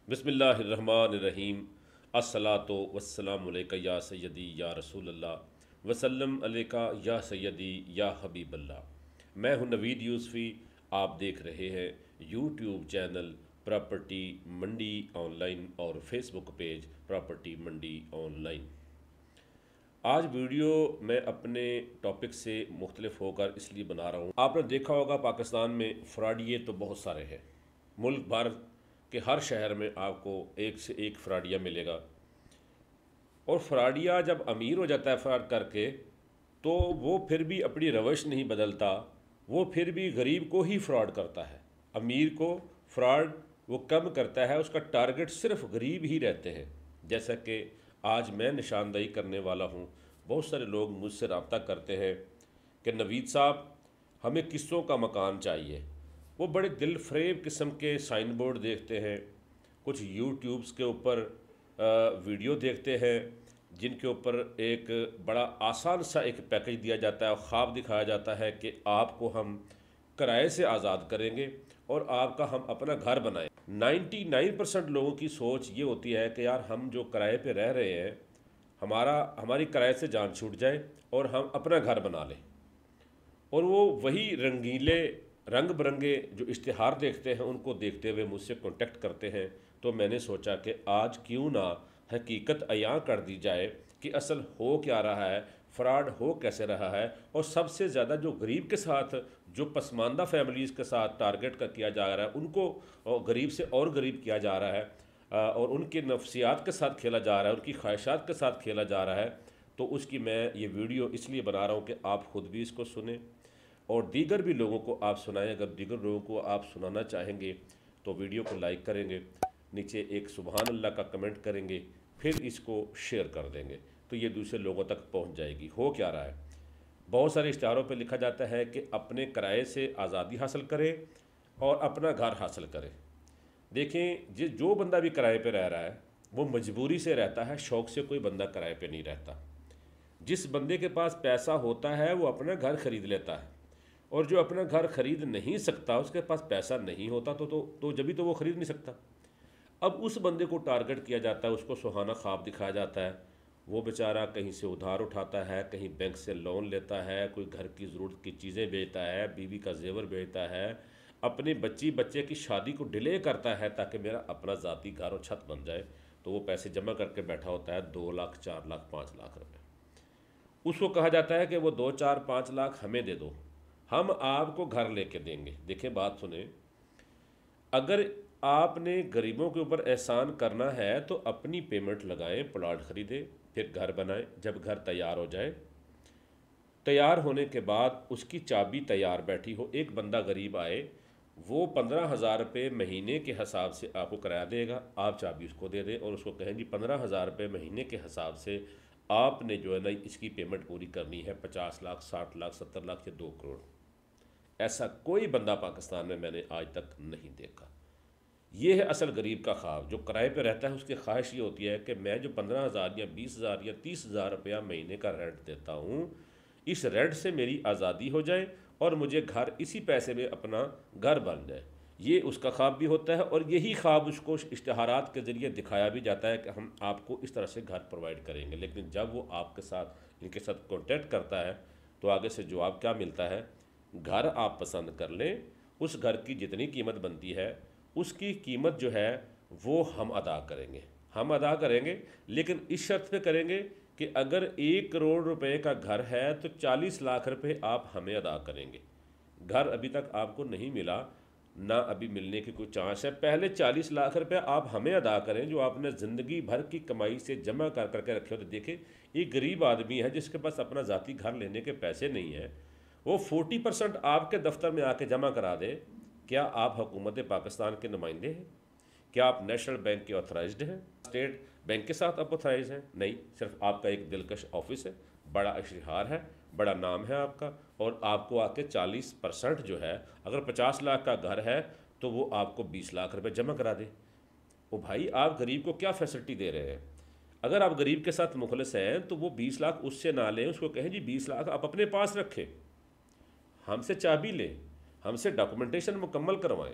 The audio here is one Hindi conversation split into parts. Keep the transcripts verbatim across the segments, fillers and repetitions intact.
बिस्मिल्लाहिर्रहमानिर्रहीम। अस्सलातु वस्सलामु अलैका या सय्यदी या रसूल अल्लाह वसल्लम अलैका या सय्यदी या हबीबल्लाह। मैं हूं नवीद यूसफ़ी। आप देख रहे हैं YouTube channel property Mandi online और Facebook page property Mandi online. आज वीडियो मैं अपने टॉपिक से मुख्तलिफ होकर इसलिए बना रहा हूँ। आपने देखा होगा पाकिस्तान में फ्रॉडिये तो बहुत सारे हैं। मुल्क भर के हर शहर में आपको एक से एक फ्रॉडिया मिलेगा। और फ्रॉडिया जब अमीर हो जाता है फ्रॉड करके, तो वो फिर भी अपनी रवश नहीं बदलता, वो फिर भी गरीब को ही फ्रॉड करता है। अमीर को फ्रॉड वो कम करता है, उसका टारगेट सिर्फ गरीब ही रहते हैं। जैसा कि आज मैं निशानदेही करने वाला हूँ। बहुत सारे लोग मुझसे रब्ता करते हैं कि नवीद साहब हमें किस्तों का मकान चाहिए। वो बड़े दिल फरेब किस्म के साइन बोर्ड देखते हैं, कुछ यूट्यूब्स के ऊपर वीडियो देखते हैं जिनके ऊपर एक बड़ा आसान सा एक पैकेज दिया जाता है और ख्वाब दिखाया जाता है कि आपको हम किराए से आज़ाद करेंगे और आपका हम अपना घर बनाएं। नाइन्टी नाइन परसेंट लोगों की सोच ये होती है कि यार हम जो किराए पे रह रहे हैं, हमारा हमारी किराए से जान छूट जाए और हम अपना घर बना लें। और वो वही रंगीले रंग बिरंगे जो इश्तिहार देखते हैं उनको देखते हुए मुझसे कांटेक्ट करते हैं। तो मैंने सोचा कि आज क्यों ना हकीकत अयां कर दी जाए कि असल हो क्या रहा है, फ्रॉड हो कैसे रहा है, और सबसे ज़्यादा जो गरीब के साथ, जो पसमानदा फैमिलीज़ के साथ टारगेट का किया जा रहा है, उनको गरीब से और गरीब किया जा रहा है और उनके नफ्सियात के साथ खेला जा रहा है, उनकी ख्वाहिशात के साथ खेला जा रहा है। तो उसकी मैं ये वीडियो इसलिए बना रहा हूँ कि आप ख़ुद भी इसको सुने और दीगर भी लोगों को आप सुनाएं। अगर दीगर लोगों को आप सुनाना चाहेंगे तो वीडियो को लाइक करेंगे, नीचे एक सुबहान अल्लाह का कमेंट करेंगे, फिर इसको शेयर कर देंगे तो ये दूसरे लोगों तक पहुंच जाएगी। हो क्या रहा है, बहुत सारे इश्तिहारों पे लिखा जाता है कि अपने किराए से आज़ादी हासिल करें और अपना घर हासिल करें। देखें, जिस जो बंदा भी किराए पे रह रहा है वो मजबूरी से रहता है, शौक़ से कोई बंदा किराए पे नहीं रहता। जिस बंदे के पास पैसा होता है वो अपना घर ख़रीद लेता है, और जो अपना घर ख़रीद नहीं सकता, उसके पास पैसा नहीं होता तो तो, तो जब भी तो वो ख़रीद नहीं सकता। अब उस बंदे को टारगेट किया जाता है, उसको सुहाना ख्वाब दिखाया जाता है। वो बेचारा कहीं से उधार उठाता है, कहीं बैंक से लोन लेता है, कोई घर की ज़रूरत की चीज़ें बेचता है, बीवी का जेवर बेचता है, अपने बच्ची बच्चे की शादी को डिले करता है ताकि मेरा अपना ज़ाती घर और छत बन जाए। तो वो पैसे जमा करके बैठा होता है, दो लाख चार लाख पाँच लाख रुपये। उसको कहा जाता है कि वो दो चार पाँच लाख हमें दे दो, हम आपको घर लेके देंगे। देखें, बात सुने, अगर आपने गरीबों के ऊपर एहसान करना है तो अपनी पेमेंट लगाएं, प्लॉट ख़रीदें, फिर घर बनाएं। जब घर तैयार हो जाए, तैयार होने के बाद उसकी चाबी तैयार बैठी हो, एक बंदा गरीब आए, वो पंद्रह हज़ार रुपये महीने के हिसाब से आपको किराया देगा, आप चाबी उसको दे दें और उसको कहें जी पंद्रह हज़ार रुपये महीने के हिसाब से आपने जो है ना इसकी पेमेंट पूरी करनी है, पचास लाख साठ लाख सत्तर लाख या दो करोड़। ऐसा कोई बंदा पाकिस्तान में मैंने आज तक नहीं देखा। ये है असल गरीब का ख्वाब। जो किराए पे रहता है उसकी ख्वाहिश ये होती है कि मैं जो पंद्रह हज़ार या बीस हज़ार या तीस हज़ार रुपया महीने का रेंट देता हूँ, इस रेंट से मेरी आज़ादी हो जाए और मुझे घर इसी पैसे में अपना घर बन जाए। ये उसका ख्वाब भी होता है और यही ख्वाब उसको इश्तिहारात के ज़रिए दिखाया भी जाता है कि हम आपको इस तरह से घर प्रोवाइड करेंगे। लेकिन जब वो आपके साथ इनके साथ कॉन्टेक्ट करता है तो आगे से जवाब क्या मिलता है, घर आप पसंद कर लें, उस घर की जितनी कीमत बनती है उसकी कीमत जो है वो हम अदा करेंगे हम अदा करेंगे लेकिन इस शर्त पे करेंगे कि अगर एक करोड़ रुपए का घर है तो चालीस लाख रुपए आप हमें अदा करेंगे। घर अभी तक आपको नहीं मिला, ना अभी मिलने की कोई चांस है। पहले चालीस लाख रुपए आप हमें अदा करें जो आपने ज़िंदगी भर की कमाई से जमा कर करके रखे हो। तो देखें, एक गरीब आदमी है जिसके पास अपना ज़ाती घर लेने के पैसे नहीं है, वो फोर्टी परसेंट आपके दफ्तर में आके जमा करा दे। क्या आप हुकूमत पाकिस्तान के नुमाइंदे हैं? क्या आप नेशनल बैंक के ऑथराइज्ड हैं? स्टेट बैंक के साथ आप ऑथराइज हैं? नहीं, सिर्फ आपका एक दिलकश ऑफिस है, बड़ा इश्तिहार है, बड़ा नाम है आपका, और आपको आके चालीस परसेंट जो है, अगर पचास लाख का घर है तो वो आपको बीस लाख रुपए जमा करा दे। ओ भाई, आप गरीब को क्या फैसिलिटी दे रहे हैं? अगर आप गरीब के साथ मुखलिस हैं तो वो बीस लाख उससे ना लें, उसको कहें जी बीस लाख आप अपने पास रखें, हमसे चाबी लें, हमसे डॉक्यूमेंटेशन मुकम्मल करवाएं,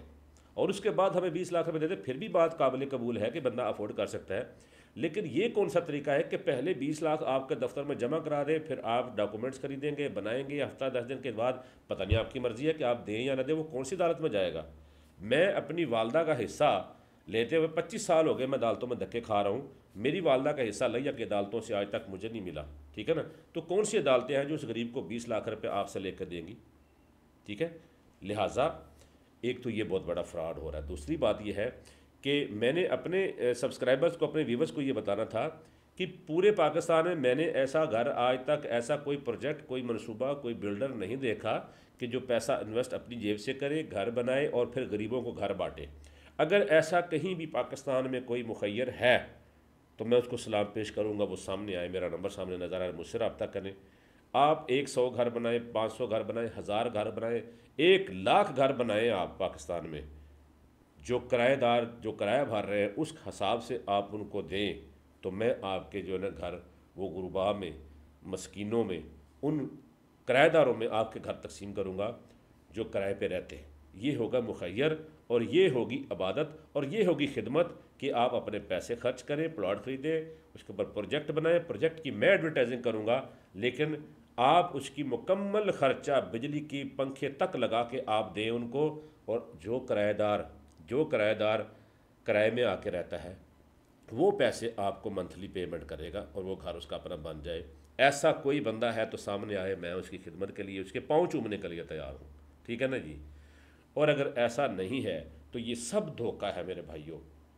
और उसके बाद हमें बीस लाख रुपए दे दे, फिर भी बात काबिल कबूल है कि बंदा अफोर्ड कर सकता है। लेकिन ये कौन सा तरीका है कि पहले बीस लाख आपके दफ्तर में जमा करा दें, फिर आप डॉक्यूमेंट्स खरीदेंगे, बनाएंगे, हफ्ता दस दिन के बाद पता नहीं आपकी मर्ज़ी है कि आप दें या ना दें, वो कौन सी अदालत में जाएगा। मैं अपनी वालदा का हिस्सा लेते हुए पच्चीस साल हो गए, मैं अदालतों में धक्के खा रहा हूँ, मेरी वालदा का हिस्सा लिया कि अदालतों से आज तक मुझे नहीं मिला। ठीक है ना, तो कौन सी अदालतें हैं जो उस गरीब को बीस लाख रुपये आपसे लेकर देंगी। ठीक है, लिहाजा एक तो ये बहुत बड़ा फ्रॉड हो रहा है। दूसरी बात ये है कि मैंने अपने सब्सक्राइबर्स को, अपने व्यूवर्स को ये बताना था कि पूरे पाकिस्तान में मैंने ऐसा घर आज तक, ऐसा कोई प्रोजेक्ट, कोई मनसूबा, कोई बिल्डर नहीं देखा कि जो पैसा इन्वेस्ट अपनी जेब से करे, घर बनाए और फिर गरीबों को घर बांटे। अगर ऐसा कहीं भी पाकिस्तान में कोई मुखैर है तो मैं उसको सलाम पेश करूँगा, वो सामने आए, मेरा नंबर सामने नज़र आए, मुझसे रब्ता करें। आप एक सौ घर बनाए, पाँच सौ घर बनाए, हज़ार घर बनाए, एक लाख घर बनाए आप पाकिस्तान में, जो किराएदार जो किराया भर रहे हैं उस हिसाब से आप उनको दें, तो मैं आपके जो है ना घर वो गुरबा में, मस्कीनों में, उन किराएदारों में आपके घर तकसीम करूँगा जो किराए पे रहते हैं। ये होगा मुखैर और ये होगी इबादत और ये होगी खिदमत कि आप अपने पैसे खर्च करें, प्लॉट ख़रीदें, उसके ऊपर प्रोजेक्ट बनाएं। प्रोजेक्ट की मैं एडवर्टाइजिंग करूँगा, लेकिन आप उसकी मुकम्मल ख़र्चा बिजली की पंखे तक लगा के आप दें उनको। और जो किराएदार जो किराएदार किराए में आके रहता है वो पैसे आपको मंथली पेमेंट करेगा और वो घर उसका अपना बन जाए। ऐसा कोई बंदा है तो सामने आए, मैं उसकी खिदमत के लिए, उसके पाँव चूमने के लिए तैयार हूँ। ठीक है ना जी। और अगर ऐसा नहीं है तो ये सब धोखा है मेरे भाइयों।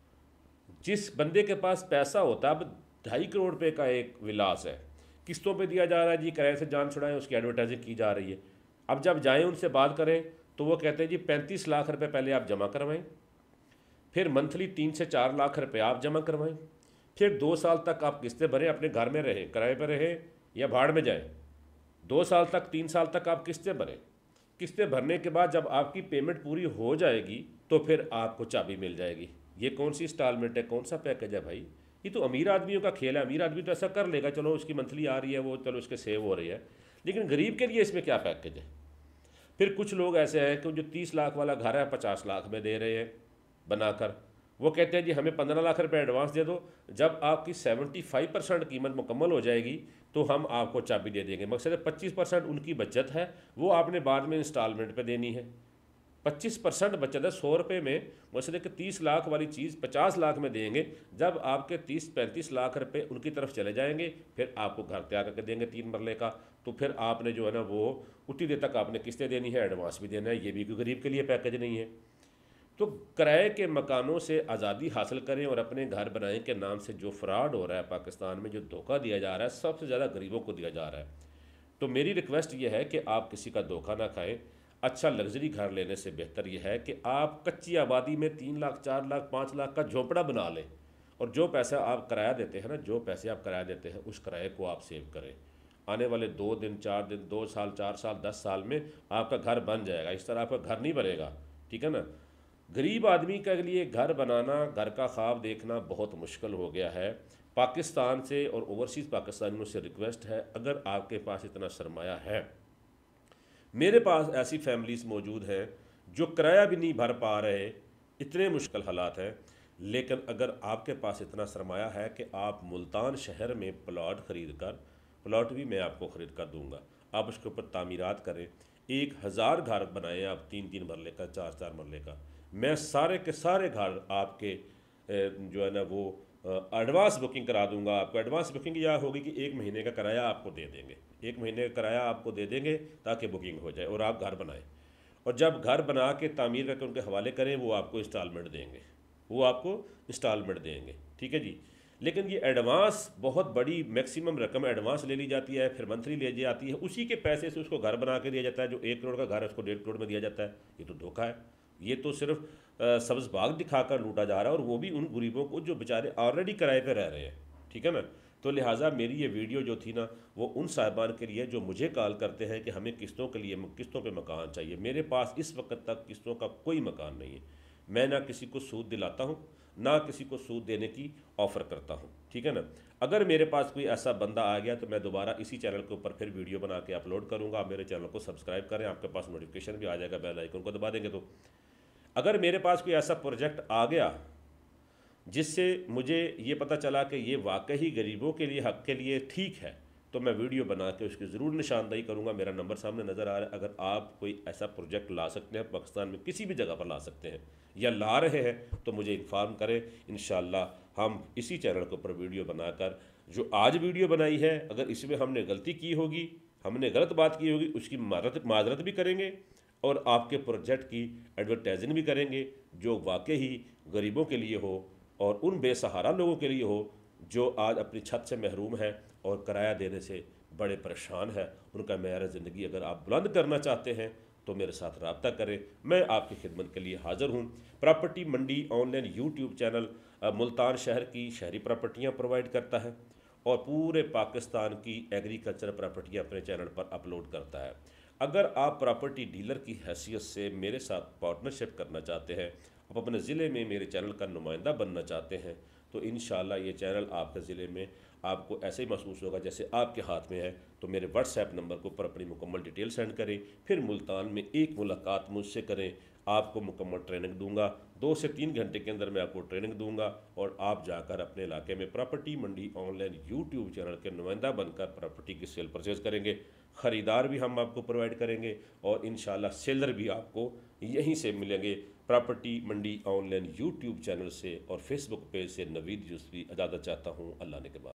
जिस बंदे के पास पैसा होता है, अब ढाई करोड़ रुपए का एक विलास है, किस्तों पे दिया जा रहा है जी, किराए से जान छुड़ाएं, उसकी एडवर्टाइजिंग की जा रही है। अब जब जाएं उनसे बात करें तो वो कहते हैं जी पैंतीस लाख रुपए पहले आप जमा करवाएं, फिर मंथली तीन से चार लाख रुपए आप जमा करवाएं, फिर दो साल तक आप किस्तें भरें, अपने घर में रहें, किराए पर रहें या भाड़ में जाएं, दो साल तक, तीन साल तक आप किस्तें भरें। किस्तें भरने के बाद जब आपकी पेमेंट पूरी हो जाएगी तो फिर आपको चाबी मिल जाएगी। ये कौन सी इंस्टॉलमेंट है, कौन सा पैकेज है भाई? ये तो अमीर आदमियों का खेल है। अमीर आदमी तो ऐसा कर लेगा, चलो उसकी मंथली आ रही है, वो चलो उसके सेव हो रही है, लेकिन गरीब के लिए इसमें क्या पैकेज है? फिर कुछ लोग ऐसे हैं कि जो तीस लाख वाला घर है पचास लाख में दे रहे हैं बनाकर, वो कहते हैं जी हमें पंद्रह लाख रुपए एडवांस दे दो, जब आपकी सेवेंटी फाइव परसेंट कीमत मुकम्मल हो जाएगी तो हम आपको चाबी दे देंगे। मकसद पच्चीस परसेंट उनकी बचत है, वो आपने बाद में इंस्टॉलमेंट पे देनी है। पच्चीस परसेंट बचत है, सौ रुपये में मकसद कि तीस लाख वाली चीज़ पचास लाख में देंगे। जब आपके तीस पैंतीस लाख रुपए उनकी तरफ चले जाएंगे फिर आपको घर तैयार करके देंगे तीन मरले का, तो फिर आपने जो है ना वो उतनी देर तक आपने किस्तें देनी है, एडवांस भी देना है। ये भी कोई गरीब के लिए पैकेज नहीं है। तो किराए के मकानों से आज़ादी हासिल करें और अपने घर बनाएं के नाम से जो फ्रॉड हो रहा है पाकिस्तान में, जो धोखा दिया जा रहा है, सबसे ज़्यादा गरीबों को दिया जा रहा है। तो मेरी रिक्वेस्ट ये है कि आप किसी का धोखा ना खाएं। अच्छा लग्जरी घर लेने से बेहतर यह है कि आप कच्ची आबादी में तीन लाख चार लाख पाँच लाख का झोंपड़ा बना लें, और जो पैसा आप किराया देते हैं ना, जो पैसे आप किराया देते हैं उस किराए को आप सेव करें। आने वाले दो दिन चार दिन दो साल चार साल दस साल में आपका घर बन जाएगा। इस तरह आपका घर नहीं बनेगा। ठीक है ना। गरीब आदमी के लिए घर बनाना, घर का ख्वाब देखना बहुत मुश्किल हो गया है। पाकिस्तान से और ओवरसीज़ पाकिस्तानियों से रिक्वेस्ट है, अगर आपके पास इतना सरमाया है, मेरे पास ऐसी फैमिलीज़ मौजूद हैं जो किराया भी नहीं भर पा रहे, इतने मुश्किल हालात हैं, लेकिन अगर आपके पास इतना सरमाया है कि आप मुल्तान शहर में प्लॉट ख़रीद कर, प्लॉट भी मैं आपको ख़रीद कर दूँगा, आप उसके ऊपर तामीरात करें, एक हज़ार घर बनाएं आप, तीन तीन मरले का, चार चार मरले का, मैं सारे के सारे घर आपके जो है ना वो एडवांस बुकिंग करा दूंगा आपको। एडवांस बुकिंग यह होगी कि एक महीने का किराया आपको दे देंगे, एक महीने का किराया आपको दे देंगे ताकि बुकिंग हो जाए और आप घर बनाएं। और जब घर बना के तामीर करके उनके हवाले करें, वो आपको इंस्टॉलमेंट देंगे, वो आपको इंस्टॉलमेंट देंगे। ठीक है जी। लेकिन ये एडवांस बहुत बड़ी मैक्सिमम रकम एडवांस ले ली जाती है, फिर मंथली ले जाती है, उसी के पैसे से उसको घर बना के दिया जाता है। जो एक करोड़ का घर है उसको डेढ़ करोड़ में दिया जाता है। ये तो धोखा है। ये तो सिर्फ सब्ज़ बाग दिखाकर लूटा जा रहा है, और वो भी उन गरीबों को जो बेचारे ऑलरेडी किराए पे रह रहे हैं। ठीक है ना। तो लिहाजा मेरी ये वीडियो जो थी ना, वो उन साहिबान के लिए जो मुझे कॉल करते हैं कि हमें किस्तों के लिए किस्तों पे मकान चाहिए। मेरे पास इस वक्त तक किस्तों का कोई मकान नहीं है। मैं ना किसी को सूद दिलाता हूँ, ना किसी को सूद देने की ऑफ़र करता हूँ। ठीक है ना। अगर मेरे पास कोई ऐसा बंदा आ गया तो मैं दोबारा इसी चैनल के ऊपर फिर वीडियो बना के अपलोड करूँगा। आप मेरे चैनल को सब्सक्राइब करें, आपके पास नोटिफिकेशन भी आ जाएगा, बेल आइकन को दबा देंगे तो। अगर मेरे पास कोई ऐसा प्रोजेक्ट आ गया जिससे मुझे ये पता चला कि ये वाकई गरीबों के लिए, हक़ के लिए ठीक है, तो मैं वीडियो बना के उसकी ज़रूर निशानदही करूँगा। मेरा नंबर सामने नज़र आ रहा है। अगर आप कोई ऐसा प्रोजेक्ट ला सकते हैं, पाकिस्तान में किसी भी जगह पर ला सकते हैं या ला रहे हैं, तो मुझे इन्फॉर्म करें। इंशाअल्लाह हम इसी चैनल के ऊपर वीडियो बनाकर, जो आज वीडियो बनाई है, अगर इसमें हमने गलती की होगी, हमने गलत बात की होगी, उसकी माजरत माजरत भी करेंगे और आपके प्रोजेक्ट की एडवर्टाइजिंग भी करेंगे जो वाकई ही गरीबों के लिए हो और उन बेसहारा लोगों के लिए हो जो आज अपनी छत से महरूम है और किराया देने से बड़े परेशान है। उनका मेयार ज़िंदगी अगर आप बुलंद करना चाहते हैं तो मेरे साथ रब्ता करें। मैं आपकी खिदमत के लिए हाज़िर हूँ। Property Mandi online YouTube channel Multan शहर की शहरी प्रॉपर्टियाँ प्रोवाइड करता है और पूरे पाकिस्तान की एग्रीकल्चर प्रॉपर्टियाँ अपने चैनल पर अपलोड करता है। अगर आप प्रॉपर्टी डीलर की हैसियत से मेरे साथ पार्टनरशिप करना चाहते हैं, आप अपने ज़िले में मेरे चैनल का नुमाइंदा बनना चाहते हैं, तो इंशाअल्लाह ये चैनल आपके ज़िले में आपको ऐसे ही महसूस होगा जैसे आपके हाथ में है। तो मेरे व्हाट्सएप नंबर के ऊपर अपनी मुकम्मल डिटेल सेंड करें, फिर मुल्तान में एक मुलाकात मुझसे करें। आपको मुकम्मल ट्रेनिंग दूंगा, दो से तीन घंटे के अंदर मैं आपको ट्रेनिंग दूंगा और आप जाकर अपने इलाके में property Mandi online YouTube channel के नुमाइंदा बनकर प्रॉपर्टी की सेल परचेज करेंगे। ख़रीदार भी हम आपको प्रोवाइड करेंगे और इंशाल्लाह सेलर भी आपको यहीं से मिलेंगे, property Mandi online YouTube channel से और फेसबुक पेज से। नवीद यूसुफी इजाज़त चाहता हूँ, अल्लाह ने के बाद।